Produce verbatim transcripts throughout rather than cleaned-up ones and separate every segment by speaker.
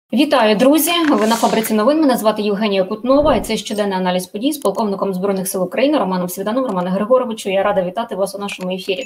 Speaker 1: Вітаю, друзі! Ви на Фабриці новин. Мене звати Євгенія Кутнова, і це щоденний аналіз подій з полковником Збройних сил України Романом Свіданом. Романе Григоровичу, я рада вітати вас у нашому ефірі.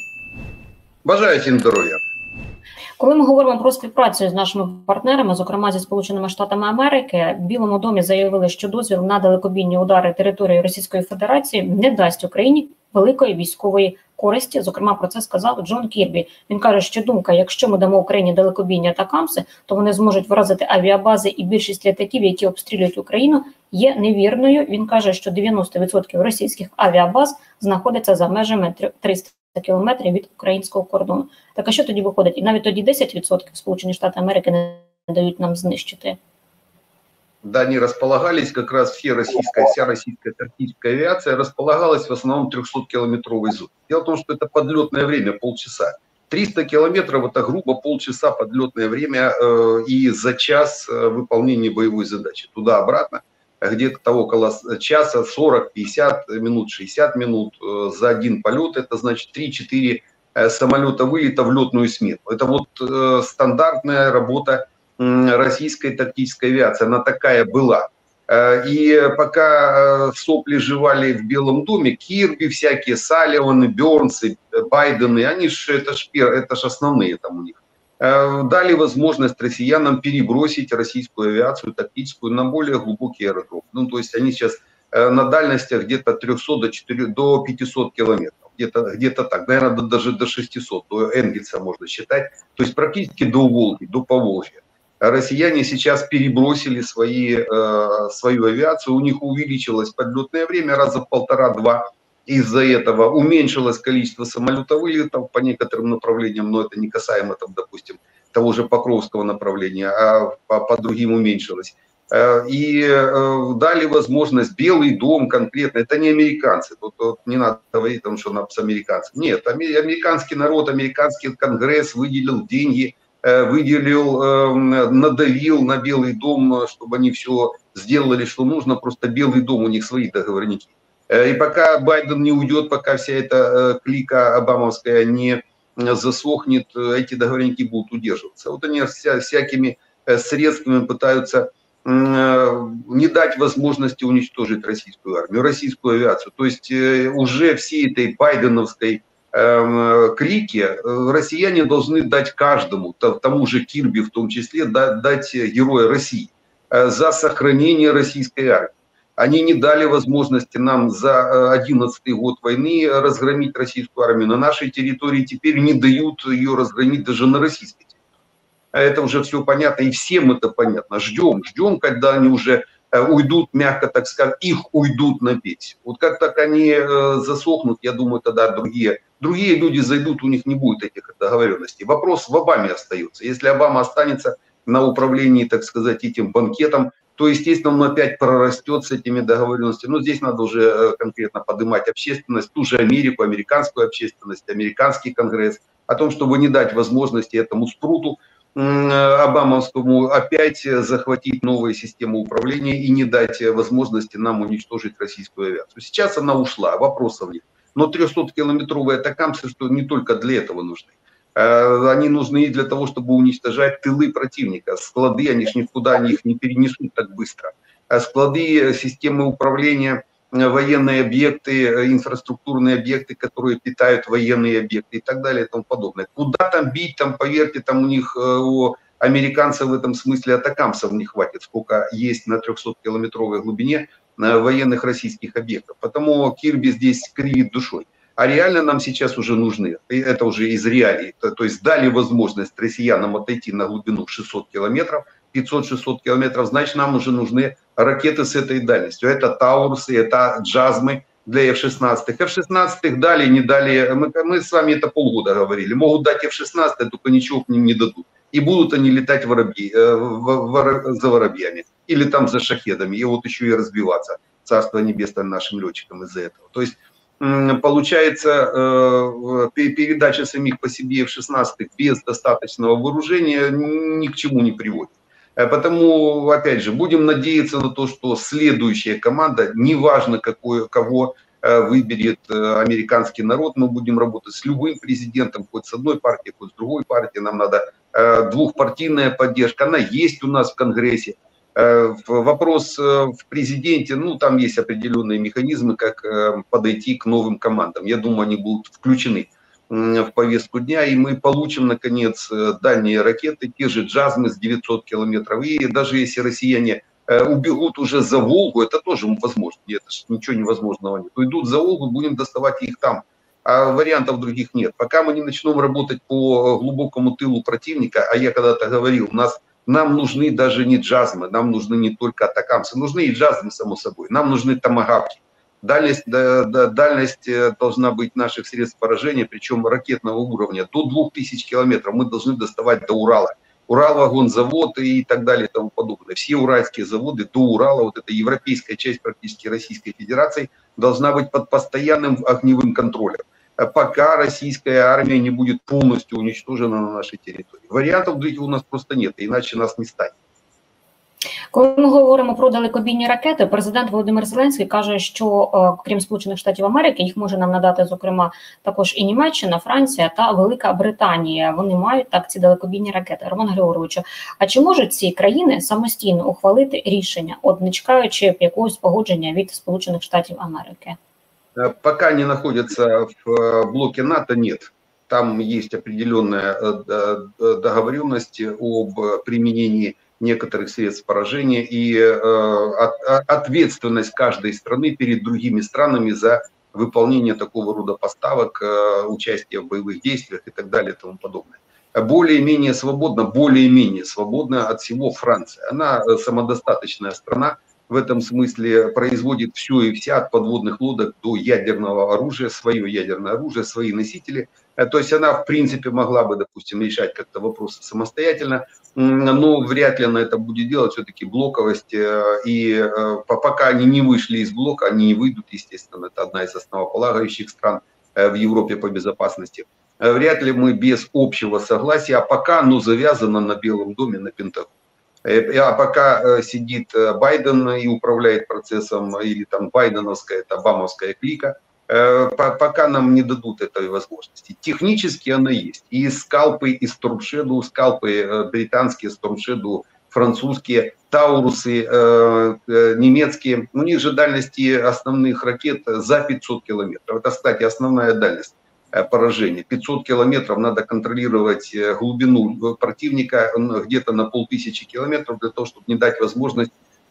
Speaker 2: Бажаю всім здоров'я.
Speaker 1: Коли ми говоримо про співпрацю з нашими партнерами, зокрема зі Сполученими Штатами Америки, в Білому домі заявили, що дозвіл на далекобійні удари території Російської Федерації не дасть Україні великої військової користі. Зокрема, про це сказав Джон Кірбі. Він каже, що думка, якщо ми дамо Україні далекобійні атакамси, то вони зможуть вразити авіабази і більшість літаків, які обстрілюють Україну, є невірною. Він каже, що дев'яносто відсотків російських авіабаз знаходяться за межами триста кілометрів від українського кордону. Так а що тоді виходить? І навіть тоді десять відсотків Сполучені Штати Америки не дають нам знищити.
Speaker 2: Да, они располагались, как раз все российская, вся российская тактическая авиация располагалась в основном трехсоткилометровой зоне. Дело в том, что это подлетное время полчаса. триста километров это грубо полчаса подлетное время э, и за час э, выполнения боевой задачи. Туда-обратно где-то около часа, сорок-пятьдесят минут, шестьдесят минут э, за один полет. Это значит три-четыре э, самолета вылета в летную смену. Это вот э, стандартная работа российской тактической авиации, она такая была. И пока сопли жевали в Белом доме, Кирби всякие, Салливаны, Бёрнсы, Байдены, они же, это ж, это ж основные там у них, дали возможность россиянам перебросить российскую авиацию тактическую на более глубокий аэродром. Ну, то есть они сейчас на дальностях где-то триста до четырёхсот, до пятисот километров, где-то где-то так, наверное, даже до шестисот, до Энгельса можно считать, то есть практически до Волги, до Поволжья. Россияне сейчас перебросили свои, э, свою авиацию, у них увеличилось подлетное время раза в полтора-два. Из-за этого уменьшилось количество самолетов вылетов по некоторым направлениям, но это не касаемо, там, допустим, того же Покровского направления, а по, по другим уменьшилось. Э, и э, дали возможность, Белый дом конкретно, это не американцы, тут, тут не надо говорить, там, что нас американцы. Нет, американский народ, американский конгресс выделил деньги, выделил, надавил на Белый дом, чтобы они все сделали, что нужно, просто Белый дом, у них свои договорники. И пока Байден не уйдет, пока вся эта клика обамовская не засохнет, эти договорники будут удерживаться. Вот они вся, всякими средствами пытаются не дать возможности уничтожить российскую армию, российскую авиацию. То есть уже всей этой байденовской крики россияне должны дать каждому, тому же Кирби в том числе, дать героя России за сохранение российской армии. Они не дали возможности нам за одиннадцатый год войны разгромить российскую армию на нашей территории, теперь не дают ее разгромить даже на российской территории. Это уже все понятно, и всем это понятно. Ждем, ждем, когда они уже уйдут, мягко так сказать, их уйдут на пенсию. Вот как так они засохнут, я думаю, тогда другие, другие люди зайдут, у них не будет этих договоренностей. Вопрос в Обаме остается. Если Обама останется на управлении, так сказать, этим банкетом, то, естественно, он опять прорастет с этими договоренностями. Но здесь надо уже конкретно поднимать общественность, ту же Америку, американскую общественность, американский конгресс, о том, чтобы не дать возможности этому спруту обамовскому опять захватить новые системы управления и не дать возможности нам уничтожить российскую авиацию. Сейчас она ушла, вопросов нет. Но трехсоткилометровые атакамсы, что не только для этого нужны. Они нужны и для того, чтобы уничтожать тылы противника. Склады, они ж никуда они их не перенесут так быстро. Склады, системы управления, военные объекты, инфраструктурные объекты, которые питают военные объекты и так далее и тому подобное. Куда там бить, там, поверьте, там у них, у американцев в этом смысле атакамсов не хватит, сколько есть на трехсоткилометровой глубине военных российских объектов. Потому Кирби здесь кривит душой. А реально нам сейчас уже нужны, это уже из реалий, то, то есть дали возможность россиянам отойти на глубину шестьсот километров, пятьсот-шестьсот километров, значит, нам уже нужны ракеты с этой дальностью. Это Таурсы, это Джазмы для эф шестнадцать. эф шестнадцать дали, не дали, мы, мы с вами это полгода говорили, могут дать эф шестнадцать, только ничего к ним не дадут. И будут они летать воробьи, э, в, в, за воробьями или там за шахедами, и вот еще и разбиваться, царство небесное нашим летчикам из-за этого. То есть получается, передача самих по себе эф шестнадцать без достаточного вооружения ни к чему не приводит. Потому, опять же, будем надеяться на то, что следующая команда, неважно какой, кого выберет американский народ, мы будем работать с любым президентом, хоть с одной партией, хоть с другой партией. Нам надо двухпартийная поддержка, она есть у нас в Конгрессе. Вопрос в президенте, ну там есть определенные механизмы, как подойти к новым командам. Я думаю, они будут включены в повестку дня, и мы получим, наконец, дальние ракеты, те же «Джазмы» с девятисот километров. И даже если россияне убегут уже за Волгу, это тоже возможно, это ж ничего невозможного нет. Уйдут за Волгу, будем доставать их там, а вариантов других нет. Пока мы не начнем работать по глубокому тылу противника, а я когда-то говорил, у нас, нам нужны даже не «Джазмы», нам нужны не только атакамсы, нужны и «Джазмы», само собой, нам нужны томагавки. Дальность, да, да, дальность должна быть наших средств поражения, причем ракетного уровня, до двух тысяч километров мы должны доставать до Урала. Уралвагонзавод и так далее и тому подобное. Все уральские заводы до Урала, вот эта европейская часть практически Российской Федерации, должна быть под постоянным огневым контролем, пока российская армия не будет полностью уничтожена на нашей территории. Вариантов других у нас просто нет, иначе нас не станет.
Speaker 1: Коли ми говоримо про далекобійні ракети, президент Володимир Зеленський каже, що крім Сполучених Штатів Америки, їх може нам надати, зокрема, також і Німеччина, Франція та Велика Британія. Вони мають так ці далекобійні ракети. Роман Григорович, а чи можуть ці країни самостійно ухвалити рішення, от не чекаючи якогось погодження від Сполучених Штатів Америки?
Speaker 2: Пока не находятся в блоке НАТО, нет. Там есть определенная договоренность об применении некоторых средств поражения и э, ответственность каждой страны перед другими странами за выполнение такого рода поставок, э, участие в боевых действиях и так далее и тому подобное. Более-менее свободна, более-менее свободна от всего Франция. Она самодостаточная страна, в этом смысле производит все и вся, от подводных лодок до ядерного оружия, свое ядерное оружие, свои носители. То есть она, в принципе, могла бы, допустим, решать как-то вопросы самостоятельно, но вряд ли она это будет делать, все-таки блоковость. И пока они не вышли из блока, они не выйдут, естественно, это одна из основополагающих стран в Европе по безопасности. Вряд ли мы без общего согласия, а пока оно завязано на Белом доме, на Пентагоне. А пока сидит Байден и управляет процессом, или там байденовская, это обамовская клика, пока нам не дадут этой возможности. Технически она есть. И скалпы из Storm Shadow, скалпы британские, Storm Shadow, французские, Таурусы, немецкие. У них же дальности основных ракет за пятьсот километров. Это, кстати, основная дальность поражения. пятьсот километров надо контролировать глубину противника где-то на полтысячи километров для того, чтобы не дать возможность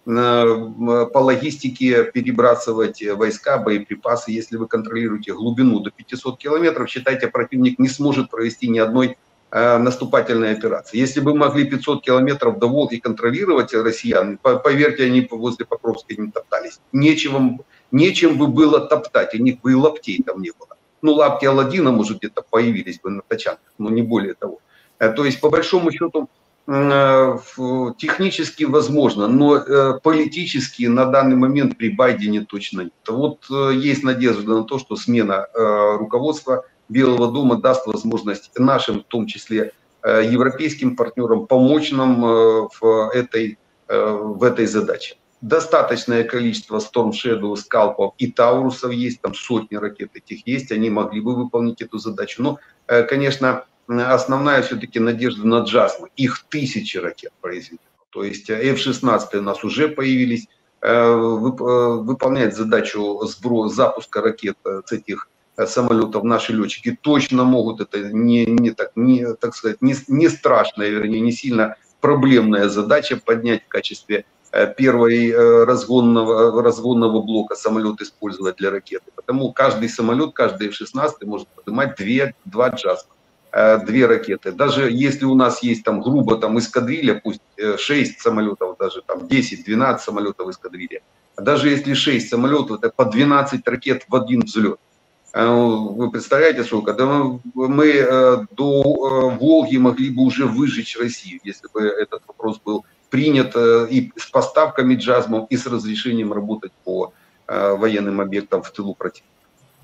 Speaker 2: по логистике перебрасывать войска, боеприпасы. Если вы контролируете глубину до пятисот километров, считайте, противник не сможет провести ни одной наступательной операции. Если бы могли пятьсот километров до Волги контролировать россиян, поверьте, они возле Покровска не топтались. Нечем, нечем бы было топтать, у них бы и лаптей там не было. Ну, лапти Аладдина, может, где-то появились бы на тачанках, но не более того. То есть, по большому счету, технически возможно, но политически на данный момент при Байдене точно нет. Вот есть надежда на то, что смена руководства Белого дома даст возможность нашим, в том числе европейским партнерам, помочь нам в этой, в этой задаче. Достаточное количество Storm Shadow, скалпов и Таурусов есть, там сотни ракет этих есть, они могли бы выполнить эту задачу. Но, конечно, основная все-таки надежда на Джазмы. Их тысячи ракет произведено. То есть эф шестнадцать у нас уже появились, выполнять задачу сброса, запуска ракет с этих самолетов наши летчики точно могут. Это не, не, так, не, так сказать, не, не страшная, вернее, не сильно проблемная задача поднять в качестве первой разгонного, разгонного блока самолет использовать для ракеты. Потому каждый самолет, каждый эф шестнадцать может поднимать две, два джазма, две ракеты. Даже если у нас есть там грубо там эскадрилья, пусть шесть самолетов, даже там десять-двенадцать самолетов эскадрилья, даже если шесть самолетов, это по двенадцать ракет в один взлет. Вы представляете, сколько? Да мы до Волги могли бы уже выжечь Россию, если бы этот вопрос был принят и с поставками джазмов, и с разрешением работать по военным объектам в тылу противника.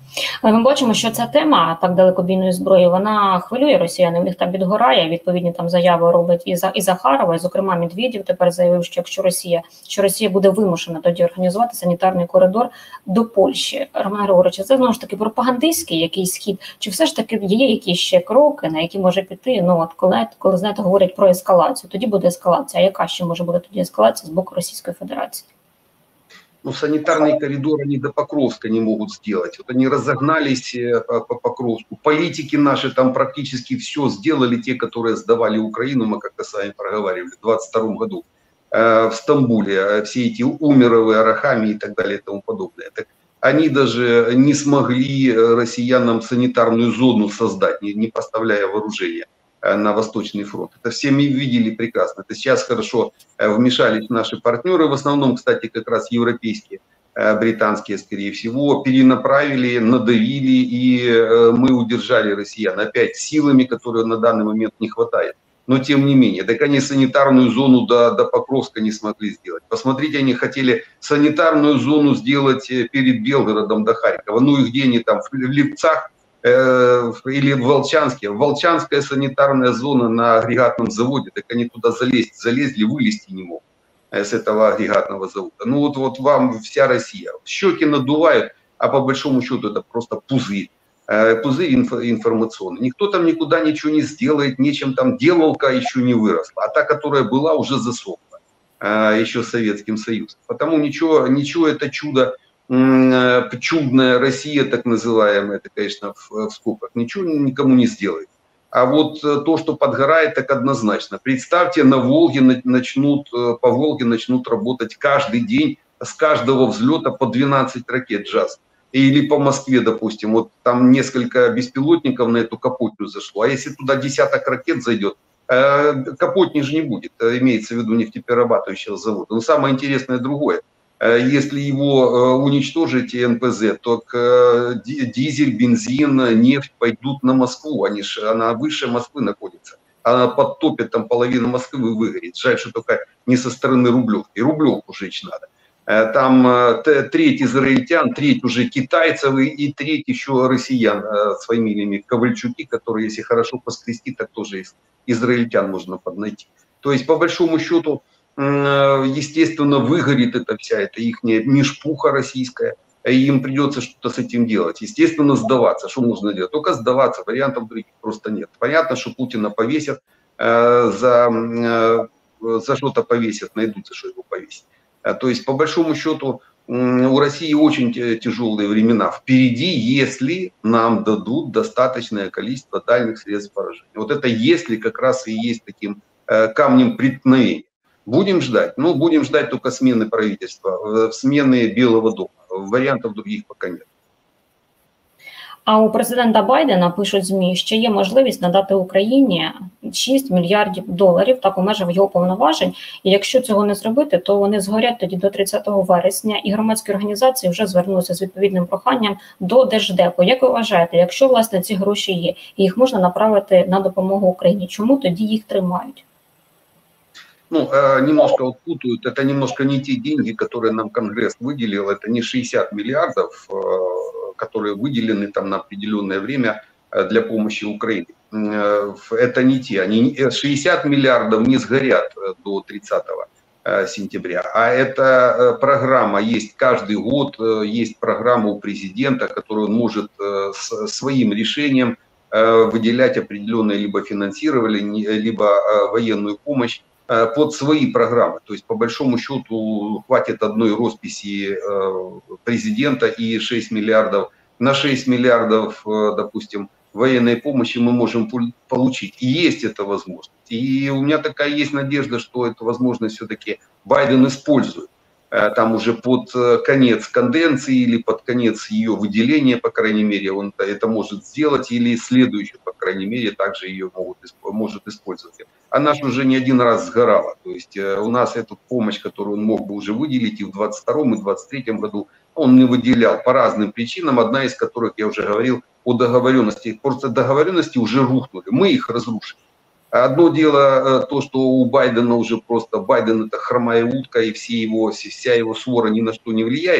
Speaker 1: Але ми бачимо, що ця тема так далекобійної зброї, вона хвилює росіян, у них там відгорає, відповідні там заяви робить і, за, і Захарова, і, зокрема, Медведєв тепер заявив, що якщо Росія, що Росія буде вимушена тоді організувати санітарний коридор до Польщі. Роман Григорович, це знову ж таки пропагандистський якийсь схід, чи все ж таки є якісь ще кроки, на які може піти, ну от коли, коли знаєте, говорять про ескалацію, тоді буде ескалація, а яка ще може бути тоді ескалація з боку Російської Федерації?
Speaker 2: Ну, санитарный коридор они до Покровска не могут сделать. Вот они разогнались по Покровску. Политики наши там практически все сделали, те, которые сдавали Украину, мы как-то с вами проговаривали, в двадцать втором году в Стамбуле, все эти Умеровы, Арахами и так далее и тому подобное. Так они даже не смогли россиянам санитарную зону создать, не, не поставляя вооружения на Восточный фронт. Это все мы видели прекрасно. Это сейчас хорошо вмешались наши партнеры, в основном, кстати, как раз европейские, британские, скорее всего, перенаправили, надавили, и мы удержали россиян опять силами, которые на данный момент не хватает. Но тем не менее, так они санитарную зону до, до Покровска не смогли сделать. Посмотрите, они хотели санитарную зону сделать перед Белгородом до Харькова. Ну и где они там, в Липцах, или в Волчанске. Волчанская санитарная зона на агрегатном заводе, так они туда залезть, залезли, вылезти не могут с этого агрегатного завода. Ну вот, вот вам вся Россия. Щеки надувают, а по большому счету это просто пузырь. Пузырь информационный. Никто там никуда ничего не сделает, нечем там делалка еще не выросла. А та, которая была, уже засохла. Еще Советским Союзом. Потому ничего, ничего это чудо, чудная Россия, так называемая, это, конечно, в, в скобках, ничего никому не сделает. А вот то, что подгорает, так однозначно. Представьте, на Волге начнут, по Волге начнут работать каждый день с каждого взлета по двенадцать ракет «Джаз». Или по Москве, допустим, вот там несколько беспилотников на эту Капотню зашло. А если туда десяток ракет зайдет, Капотни же не будет, имеется в виду нефтеперерабатывающего завода. Но самое интересное другое. Если его уничтожить, эн пэ зэ, то дизель, бензин, нефть пойдут на Москву. Они же, она выше Москвы находится. Она подтопит там половину Москвы и выгорит. Жаль, что только не со стороны Рублевки. Рублевку жечь надо. Там треть израильтян, треть уже китайцев и треть еще россиян с фамилиями Ковальчуки, которые, если хорошо поскрести, так тоже из израильтян можно поднайти. То есть, по большому счету, естественно, выгорит эта вся, это их мешпуха российская, и им придется что-то с этим делать. Естественно, сдаваться. Что можно делать? Только сдаваться, вариантов других просто нет. Понятно, что Путина повесят, за, за что-то повесят, найдут, за что его повесить. То есть, по большому счету, у России очень тяжелые времена впереди, если нам дадут достаточное количество дальних средств поражения. Вот это если как раз и есть таким камнем преткновения. Будем ждать. Ну, будем ждать только смены правительства, смены Белого дома. Варіантів других поки нет.
Speaker 1: А у президента Байдена, пишуть ЗМІ, що є можливість надати Україні шість мільярдів доларів, так у межах його повноважень. І якщо цього не зробити, то вони згорять тоді до тридцятого вересня. І громадські організації вже звернулися з відповідним проханням до Держдепу. Як ви вважаєте, якщо, власне, ці гроші є, і їх можна направити на допомогу Україні, чому тоді їх тримають?
Speaker 2: Ну, немножко вот путают, это немножко не те деньги, которые нам Конгресс выделил, это не шестьдесят миллиардов, которые выделены там на определенное время для помощи Украине. Это не те, они, шестьдесят миллиардов не сгорят до тридцатого сентября, а эта программа есть каждый год, есть программа у президента, которую он может своим решением выделять определенное либо финансирование, либо военную помощь под свои программы. То есть, по большому счету, хватит одной росписи президента и шесть миллиардов. На шесть миллиардов, допустим, военной помощи мы можем получить. И есть эта возможность. И у меня такая есть надежда, что эту возможность все-таки Байден использует. Там уже под конец конденции или под конец ее выделения, по крайней мере, он это может сделать, или следующую, по крайней мере, также ее могут, может использовать. Она же уже не один раз сгорала. То есть у нас эту помощь, которую он мог бы уже выделить и в двадцать втором, и в двадцать третьем году, он не выделял по разным причинам, одна из которых, я уже говорил, о договоренности. Просто договоренности уже рухнули, мы их разрушили. Одно дело то, что у Байдена уже просто, Байден это хромая утка, и все его, вся его свора ни на что не влияет.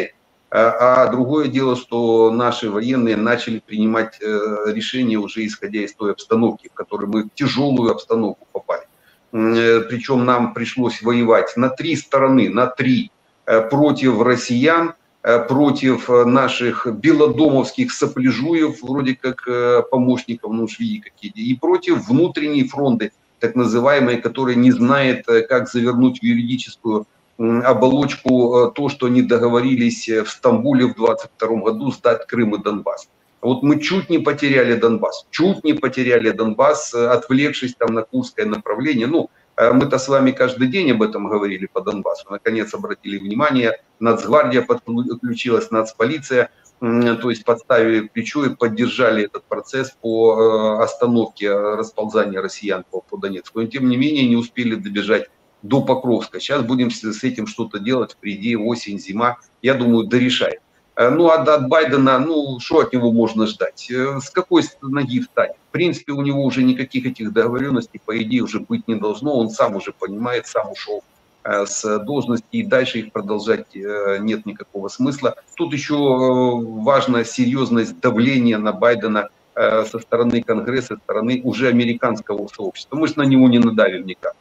Speaker 2: А другое дело, что наши военные начали принимать решения уже исходя из той обстановки, в которой мы в тяжелую обстановку попали. Причем нам пришлось воевать на три стороны, на три, против россиян, против наших белодомовских сопляжуев, вроде как помощников, ну уж видите какие, и против внутренней фронты, так называемой, которая не знает, как завернуть в юридическую оболочку то, что они договорились в Стамбуле в двадцать втором году сдать Крым и Донбасс. Вот мы чуть не потеряли Донбасс, чуть не потеряли Донбасс, отвлекшись там на Курское направление. Ну, мы-то с вами каждый день об этом говорили по Донбассу. Наконец обратили внимание, Нацгвардия подключилась, Нацполиция, то есть подставили плечо и поддержали этот процесс по остановке расползания россиян по, по Донецку. Но тем не менее не успели добежать до Покровска. Сейчас будем с этим что-то делать, впереди осень, зима, я думаю, дорешаем. Ну, а от Байдена, ну, что от него можно ждать? С какой ноги встать? В принципе, у него уже никаких этих договоренностей, по идее, уже быть не должно. Он сам уже понимает, сам ушел с должности, и дальше их продолжать нет никакого смысла. Тут еще важна серьезность давления на Байдена со стороны Конгресса, со стороны уже американского сообщества. Мы же на него не надавим никак.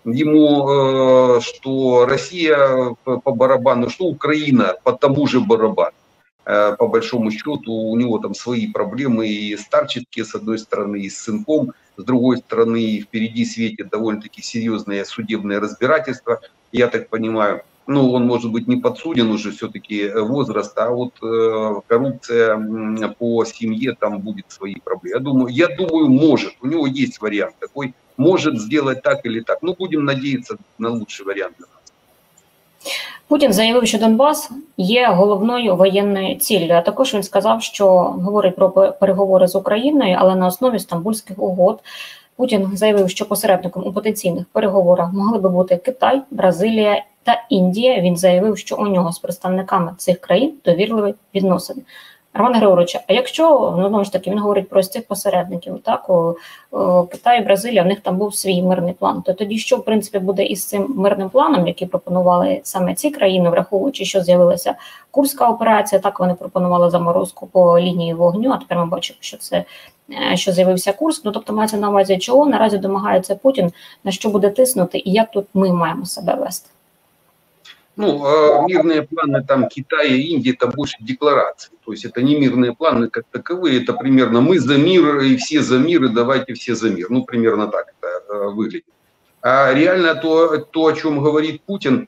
Speaker 2: Ему, что Россия по барабану, что Украина по тому же барабану. По большому счету у него там свои проблемы и старческие с одной стороны, и с сынком, с другой стороны впереди светит довольно-таки серьезное судебное разбирательство, я так понимаю. Ну, он может быть не подсуден уже все-таки возраст, а вот э, коррупция по семье, там будет свои проблемы. Я думаю, я думаю, может, у него есть вариант такой, может сделать так или так. Ну, будем надеяться на лучший вариант для нас.
Speaker 1: Путін заявив, що Донбас є головною воєнною ціллю, а також він сказав, що говорить про переговори з Україною, але на основі Стамбульських угод. Путін заявив, що посередником у потенційних переговорах могли би бути Китай, Бразилія та Індія. Він заявив, що у нього з представниками цих країн довірливі відносини. Роман Григорович, а якщо, ну, знову ж таки, він говорить про цих посередників, так, у, у Китай, Бразилія, в них там був свій мирний план, то тоді що, в принципі, буде із цим мирним планом, який пропонували саме ці країни, враховуючи, що з'явилася Курська операція, так, вони пропонували заморозку по лінії вогню, а тепер ми бачимо, що це, що з'явився Курськ, ну, тобто мається на увазі, чого наразі домагається Путін, на що буде тиснути і як тут ми маємо себе вести?
Speaker 2: Ну, мирные планы там Китая и Индии – это больше декларации. То есть это не мирные планы как таковые, это примерно мы за мир и все за мир, и давайте все за мир. Ну, примерно так это выглядит. А реально то, то о чем говорит Путин,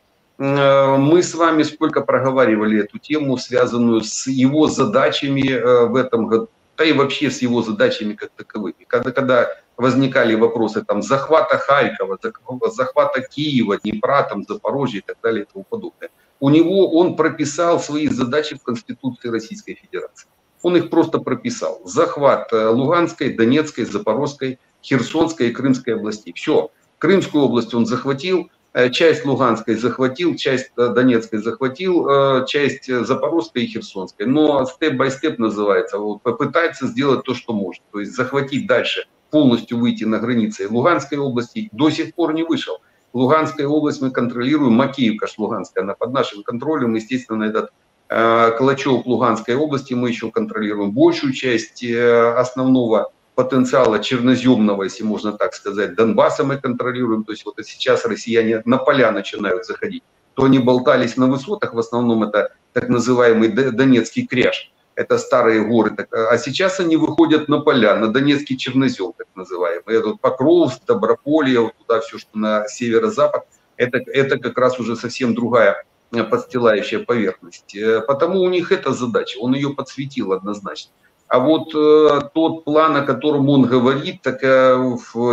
Speaker 2: мы с вами сколько проговаривали эту тему, связанную с его задачами в этом году, да и вообще с его задачами как таковыми. Когда, когда возникали вопросы там захвата Харькова, захвата Киева, Днепра, там, Запорожья и так далее и тому подобное. У него он прописал свои задачи в Конституции Российской Федерации. Он их просто прописал. Захват Луганской, Донецкой, Запорожской, Херсонской и Крымской областей. Все. Крымскую область он захватил, часть Луганской захватил, часть Донецкой захватил, часть Запорожской и Херсонской. Но степ-бай-степ называется. Вот, попытается сделать то, что может. То есть захватить дальше, полностью выйти на границы Луганской области, до сих пор не вышел. Луганская область мы контролируем, Макеевка, Луганская, она под нашим контролем. Естественно, этот э, клочок Луганской области мы еще контролируем. Большую часть э, основного потенциала черноземного, если можно так сказать, Донбасса мы контролируем. То есть вот сейчас россияне на поля начинают заходить. То они болтались на высотах, в основном это так называемый Донецкий кряж. Это старые горы. А сейчас они выходят на поля, на Донецкий чернозем, так называемый. Это Покровск, Доброполье, вот туда все, что на северо-запад. Это, это как раз уже совсем другая подстилающая поверхность. Потому у них эта задача, он ее подсветил однозначно. А вот э, тот план, о котором он говорит, так э,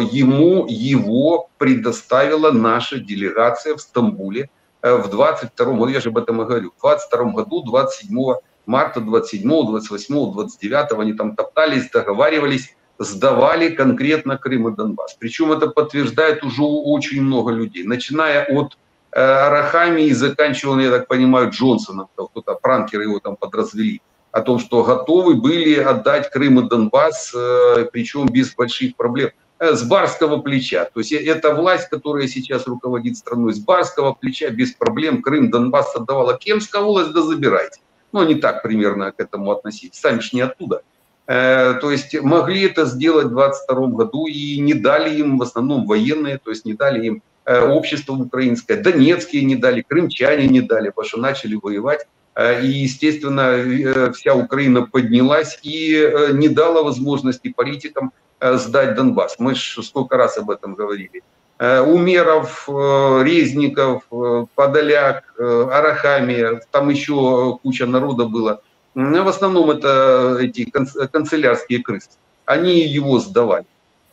Speaker 2: ему его предоставила наша делегация в Стамбуле э, в двадцать втором году, я же об этом и говорю, в двадцать втором году, двадцать седьмого марта, двадцать седьмого, двадцать восьмого, двадцать девятого, они там топтались, договаривались, сдавали конкретно Крым и Донбасс. Причем это подтверждает уже очень много людей, начиная от э, Арахами и заканчивая, я так понимаю, Джонсоном, кто-то, пранкеры его там подразвели, о том, что готовы были отдать Крым и Донбасс, э, причем без больших проблем, э, с барского плеча. То есть эта власть, которая сейчас руководит страной, с барского плеча без проблем Крым, Донбасс отдавала. Кемская область, да забирайте. Ну, они так примерно к этому относились, сами же не оттуда. То есть могли это сделать в двадцать втором году и не дали им, в основном военные, то есть не дали им общество украинское, донецкие не дали, крымчане не дали, потому что начали воевать. И, естественно, вся Украина поднялась и не дала возможности политикам сдать Донбасс. Мы же сколько раз об этом говорили. Умеров, Резников, Подоляк, Арахамия, там еще куча народа было. В основном это эти канцелярские крысы. Они его сдавали.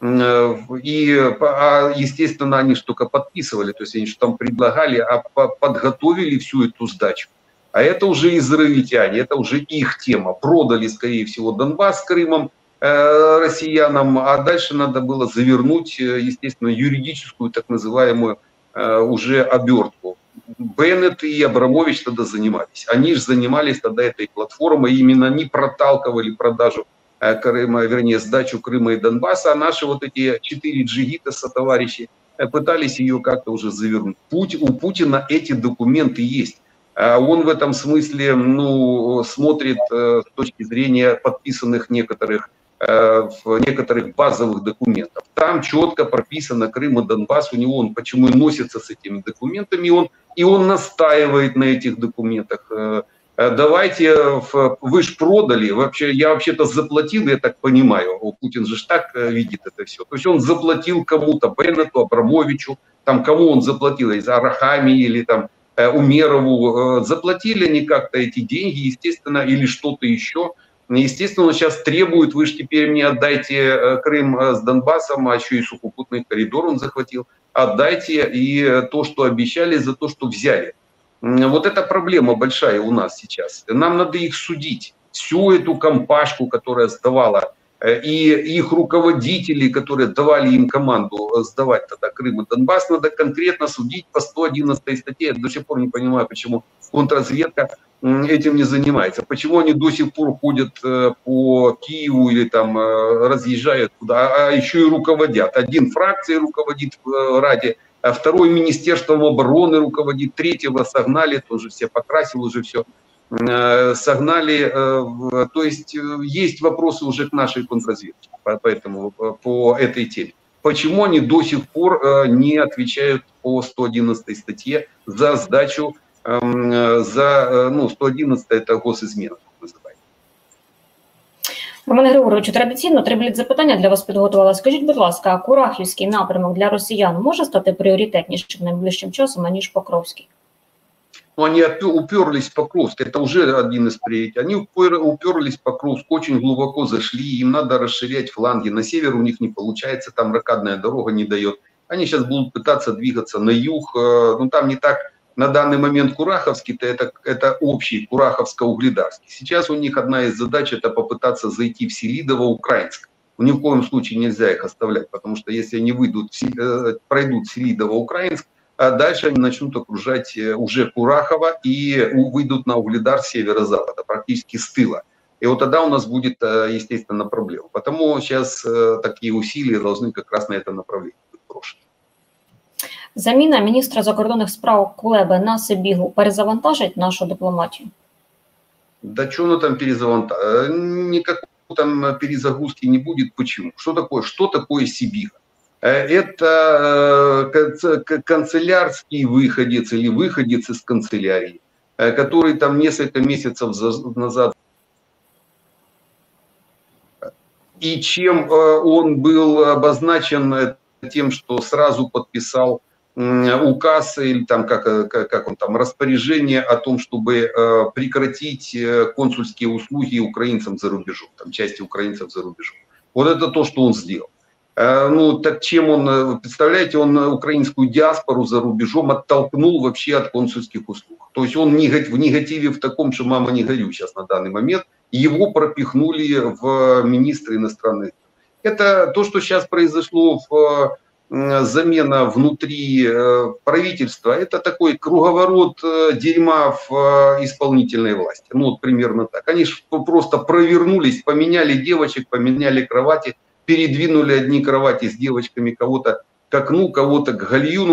Speaker 2: И, естественно, они же только подписывали, то есть они же там предлагали, а подготовили всю эту сдачу. А это уже израильтяне, это уже их тема. Продали, скорее всего, Донбасс с Крымом э, россиянам, а дальше надо было завернуть, естественно, юридическую так называемую э, уже обертку. Беннет и Абрамович тогда занимались. Они же занимались тогда этой платформой, именно они проталкивали продажу э, Крыма, вернее, сдачу Крыма и Донбасса, а наши вот эти четыре джигитаса, товарищи, э, пытались ее как-то уже завернуть. Путь, у Путина эти документы есть. Он в этом смысле ну, смотрит э, с точки зрения подписанных некоторых, э, в некоторых базовых документов. Там четко прописано Крым и Донбасс, у него он почему и носится с этими документами, и он, и он настаивает на этих документах. Э, давайте, в, вы же продали, вообще, я вообще-то заплатил, я так понимаю, Путин же так видит это все. То есть он заплатил кому-то, Беннету, Абрамовичу, там кому он заплатил, из Арахами или там Умерову, заплатили они как-то эти деньги, естественно, или что-то еще. Естественно, он сейчас требует, вы же теперь мне отдайте Крым с Донбассом, а еще и сухопутный коридор он захватил, отдайте и то, что обещали, за то, что взяли. Вот эта проблема большая у нас сейчас. Нам надо их судить. Всю эту компашку, которая сдавала, и их руководители, которые давали им команду сдавать тогда Крым и Донбасс, надо конкретно судить по сто одиннадцатой статье. Я до сих пор не понимаю, почему контрразведка этим не занимается. Почему они до сих пор ходят по Киеву или там разъезжают туда, а еще и руководят. Один фракцией руководит в Раде, а второй Министерством обороны руководит, третьего согнали, тоже все покрасил уже все. Согнали, то есть есть вопросы уже к нашей контрразведке поэтому, по этой теме. Почему они до сих пор не отвечают по сто одиннадцатой статье за сдачу, за, ну, сто одиннадцатая это госизмена, так називається.
Speaker 1: Романе Григоровичу, традиційно три бліц-запитання для вас підготувала. Скажіть, будь ласка, Курахівський напрямок для росіян може стати пріоритетнішим найближчим часом, аніж Покровський?
Speaker 2: Ну, они уперлись в Покровск, это уже один из приоритетов. Они уперлись в Покровск, очень глубоко зашли, им надо расширять фланги. На север у них не получается, там ракадная дорога не дает. Они сейчас будут пытаться двигаться на юг, ну там не так, на данный момент Кураховский-то это, это общий, Кураховско-Угледарский. Сейчас у них одна из задач это попытаться зайти в Селидово-Украинск. Ни в коем случае нельзя их оставлять, потому что если они выйдут, пройдут Селидово-Украинск, а дальше они начнут окружать уже Курахово и выйдут на Угледар с северо-запада, практически с тыла. И вот тогда у нас будет, естественно, проблема. Потому сейчас такие усилия должны как раз на это направление быть брошены.
Speaker 1: Заміна міністра закордонних справ Кулеби на Сибігу перезавантажить нашу дипломатію?
Speaker 2: Да что оно там перезавантажить? Никакой там перезагрузки не будет. Почему? Что такое, что такое Сибига? Это канцелярский выходец или выходец из канцелярии, который там несколько месяцев назад. И чем он был обозначен тем, что сразу подписал указ или там как, как он там распоряжение о том, чтобы прекратить консульские услуги украинцам за рубежом, там части украинцев за рубежом. Вот это то, что он сделал. Ну, так чем он, представляете, он украинскую диаспору за рубежом оттолкнул вообще от консульских услуг. То есть он в негативе в таком, что мама не горю сейчас на данный момент, его пропихнули в министры иностранных. Это то, что сейчас произошло в замена внутри правительства, это такой круговорот дерьма в исполнительной власти. Ну, вот примерно так. Они же просто провернулись, поменяли девочек, поменяли кровати, передвинули одни кровати с девочками кого-то к окну, кого-то к гальюну.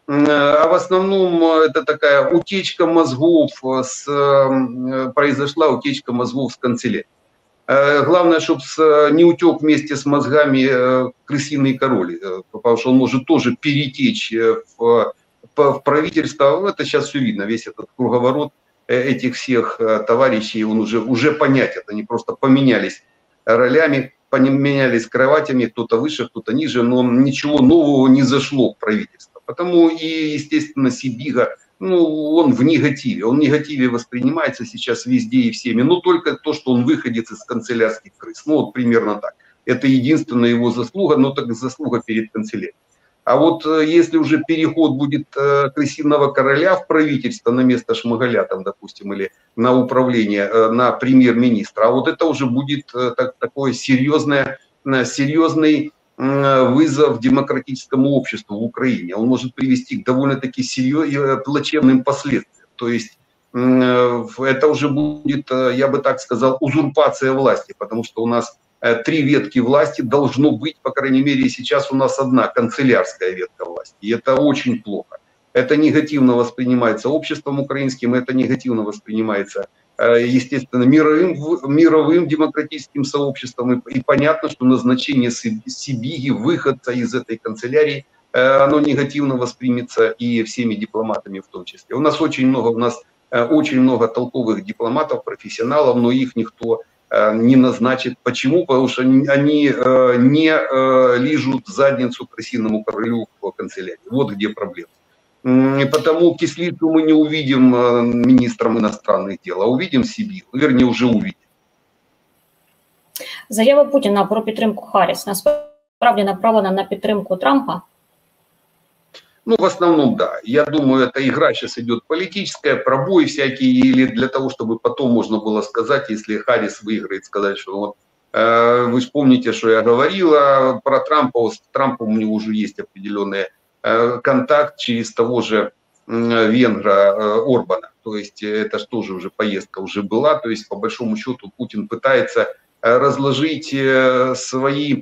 Speaker 2: а в основном это такая утечка мозгов, с, произошла утечка мозгов с канцелярии. Главное, чтобы не утек вместе с мозгами крысиный король, потому что он может тоже перетечь в, в правительство. Это сейчас все видно, весь этот круговорот этих всех товарищей, он уже, уже понятен. Они просто поменялись ролями, поменялись кроватями, кто-то выше, кто-то ниже, но ничего нового не зашло в правительство. Потому и, естественно, Сибига, ну, он в негативе. Он в негативе воспринимается сейчас везде и всеми. Но только то, что он выходец из канцелярских крыс. Ну, вот примерно так. Это единственная его заслуга, но так заслуга перед канцелярией. А вот если уже переход будет крысиного короля в правительство на место Шмыгаля, там, допустим, или на управление, на премьер-министра, а вот это уже будет так, такой серьезное, серьезный вызов демократическому обществу в Украине. Он может привести к довольно-таки серьезным, плачевным последствиям. То есть это уже будет, я бы так сказал, узурпация власти, потому что у нас три ветки власти должно быть, по крайней мере, сейчас у нас одна канцелярская ветка власти. И это очень плохо. Это негативно воспринимается обществом украинским, это негативно воспринимается, естественно, мировым, мировым демократическим сообществом. И, и понятно, что назначение Сибиги, выходца из этой канцелярии, оно негативно воспримется и всеми дипломатами в том числе. У нас очень много, у нас очень много толковых дипломатов, профессионалов, но их никто не назначит. Почему? Потому что они не лижут задницу крысиному королю в канцелярии. Вот где проблема. И потому Кислицу мы не увидим министром иностранных дел, а увидим Сибиру, вернее, уже увидим.
Speaker 1: Заява Путіна про підтримку Харріс насправді направлена на підтримку Трампа?
Speaker 2: Ну, в основном, да. Я думаю, эта игра сейчас идет политическая, пробои всякие, или для того, чтобы потом можно было сказать, если Харрис выиграет, сказать, что вот, э, вы же помните, что я говорила про Трампа, с Трампом у него уже есть определенный э, контакт через того же э, венгра э, Орбана. То есть это же тоже уже поездка уже была, то есть по большому счету Путин пытается э, разложить э, свои...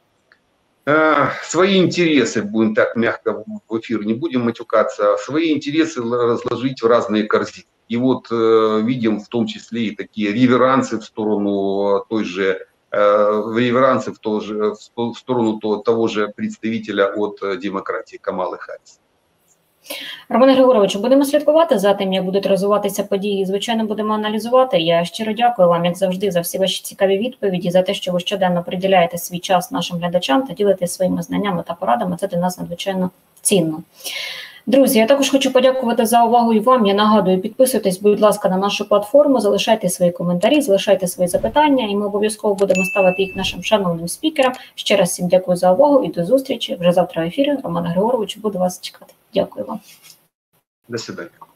Speaker 2: свои интересы, будем так мягко в эфир, не будем матюкаться, свои интересы разложить в разные корзины. И вот э, видим в том числе и такие реверансы в сторону той же, э, реверансы в, то же, в сторону то, того же представителя от демократии Камали Харріс.
Speaker 1: Романе Григоровичу, будемо слідкувати за тим, як будуть розвиватися події. Звичайно, будемо аналізувати. Я щиро дякую вам, як завжди, за всі ваші цікаві відповіді, за те, що ви щоденно приділяєте свій час нашим глядачам та ділитесь своїми знаннями та порадами. Це для нас надзвичайно цінно. Друзі, я також хочу подякувати за увагу і вам. Я нагадую, підписуйтесь, будь ласка, на нашу платформу, залишайте свої коментарі, залишайте свої запитання, і ми обов'язково будемо ставити їх нашим шановним спікерам. Ще раз всім дякую за увагу і до зустрічі. Вже завтра в ефірі. Роман Григорович, буду вас чекати. Дякую вам.
Speaker 2: До свидания.